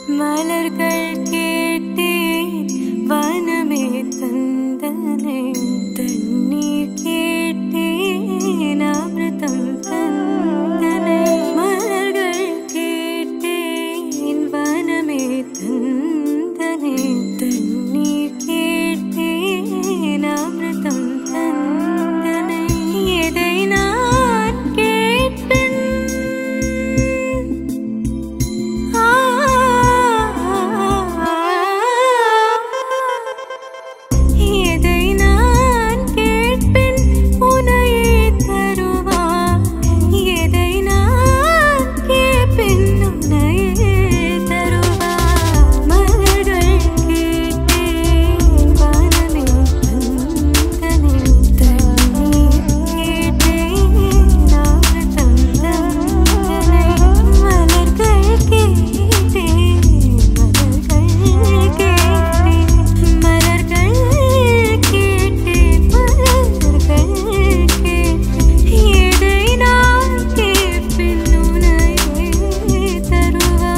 மலர்கள் கேட்டேன் வனமே தந்தனை, தண்ணீர் கேட்டேன் அமிர்தம் தந்தனை. மலர்கள் கேட்டேன் வனமே தந்தனை, தண்ணீர் கேட்டேன் அமிர்தம் தந்தனை. எதை நான் கேட்பேன் எதை நான் கேட்பேன் உனையே தருவா, எதை நான் கேட்பேன் உனையே தருவா. மலர்கள் கேட்டேன் வனமே தந்தனை, தண்ணீர் கேட்டேன் அமிர்தம் தந்தனை. மலர்கள் கேட்டேன், மலர்கள் கேட்டேன், மலர்கள் கேட்டேன், மலர்கள் கேட்டேன். எதை நான் கேட்பேன் உனையே தருவா.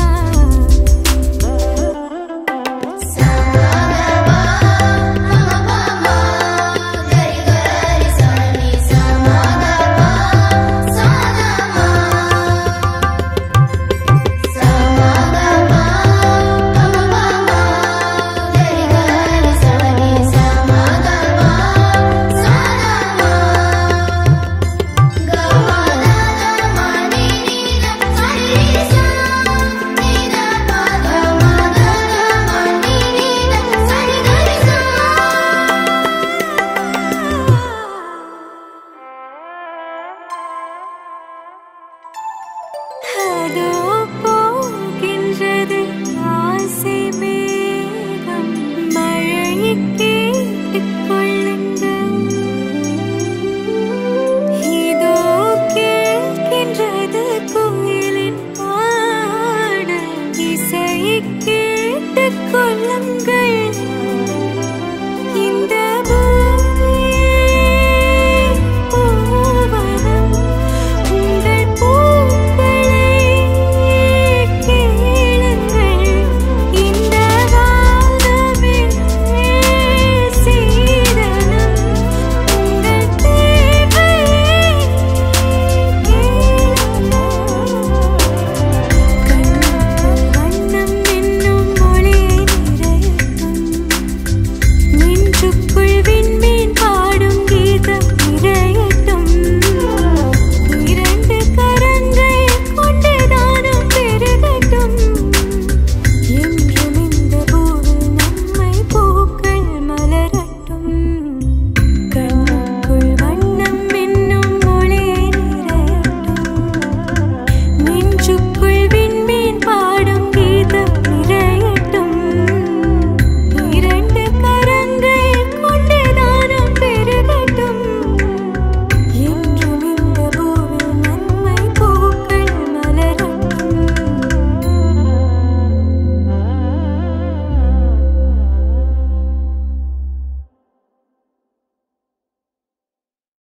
அதோ